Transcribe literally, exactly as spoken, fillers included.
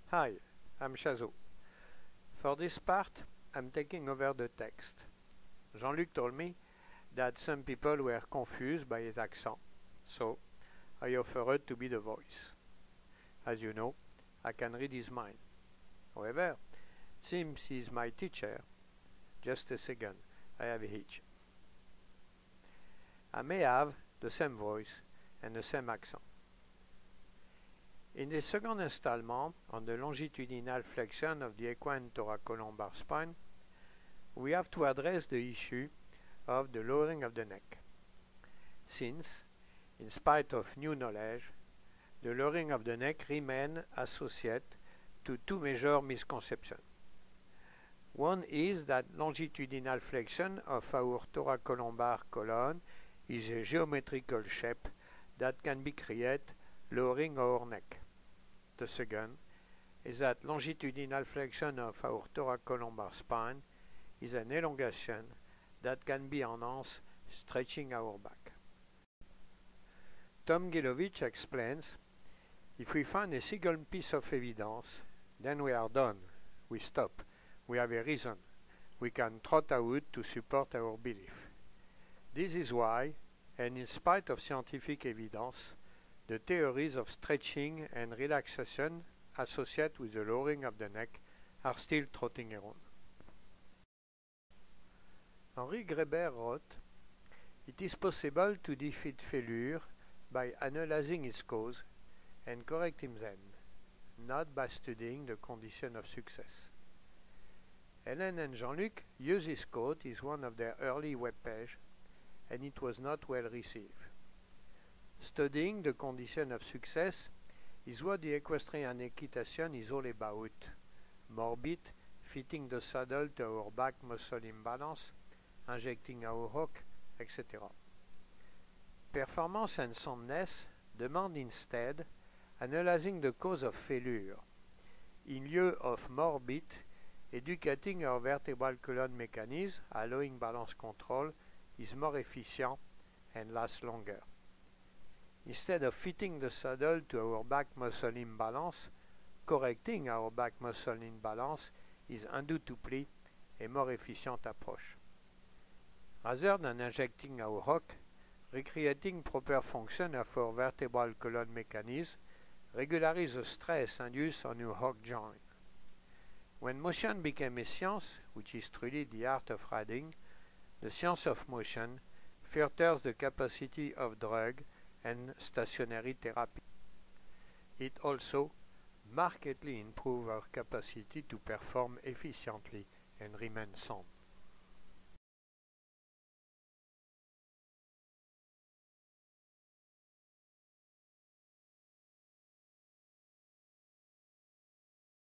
Hi, I'm Shazo. For this part, I'm taking over the text. Jean-Luc told me that some people were confused by his accent, so I offered to be the voice. As you know, I can read his mind. However, since he's my teacher, just a second, I have a hitch. I may have the same voice and the same accent. In the second installment on the longitudinal flexion of the equine thoracolumbar spine, we have to address the issue of the lowering of the neck. Since, in spite of new knowledge, the lowering of the neck remains associated to two major misconceptions. One is that longitudinal flexion of our thoracolumbar column is a geometrical shape that can be created lowering our neck. The second is that longitudinal flexion of our thoracolumbar spine is an elongation that can be enhanced stretching our back. Tom Gilovich explains, if we find a single piece of evidence, then we are done. We stop. We have a reason. We can trot out to support our belief. This is why, and in spite of scientific evidence, the theories of stretching and relaxation associated with the lowering of the neck are still trotting around. Henri Greber wrote, "It is possible to defeat failure by analyzing its cause and correcting them, not by studying the condition of success." Helen and Jean-Luc use this quote as one of their early web pages, and it was not well received. Studying the condition of success is what the equestrian equitation is all about. Morbid, fitting the saddle to our back muscle imbalance, injecting our hook, et cetera. Performance and soundness demand instead analyzing the cause of failure. In lieu of morbid, educating our vertebral column mechanism, allowing balance control, is more efficient and lasts longer. Instead of fitting the saddle to our back muscle imbalance, correcting our back muscle imbalance is undoubtedly a more efficient approach. Rather than injecting our hook, recreating proper function of our vertebral column mechanism regularizes the stress induced on your hook joint. When motion became a science, which is truly the art of riding, the science of motion furthers the capacity of drug and stationary therapy. It also markedly improves our capacity to perform efficiently and remain sound.